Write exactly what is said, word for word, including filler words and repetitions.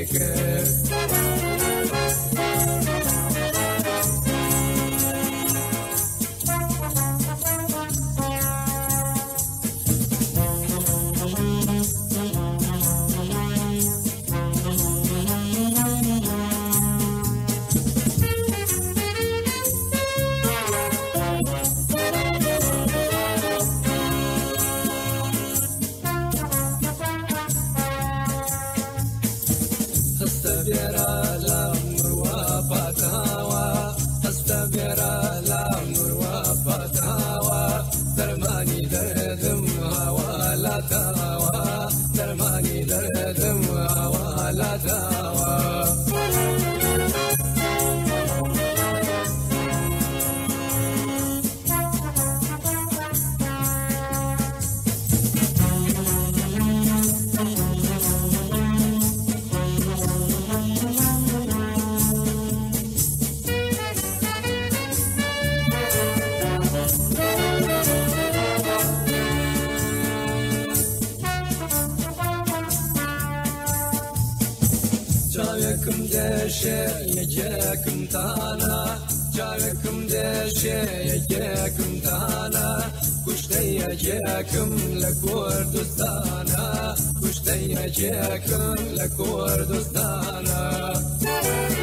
کرد استبيرا لامر وفتاوى استبيرا لامر وفتاوى درماني دردم هوا لا تاوى درماني دردم هوا لا تاوى جاوكم دشة يجاكم تانا جاوكم دشة يجاكم تانا كشتي يجاكم لكوردستانا كشتي يجاكم لكوردستانا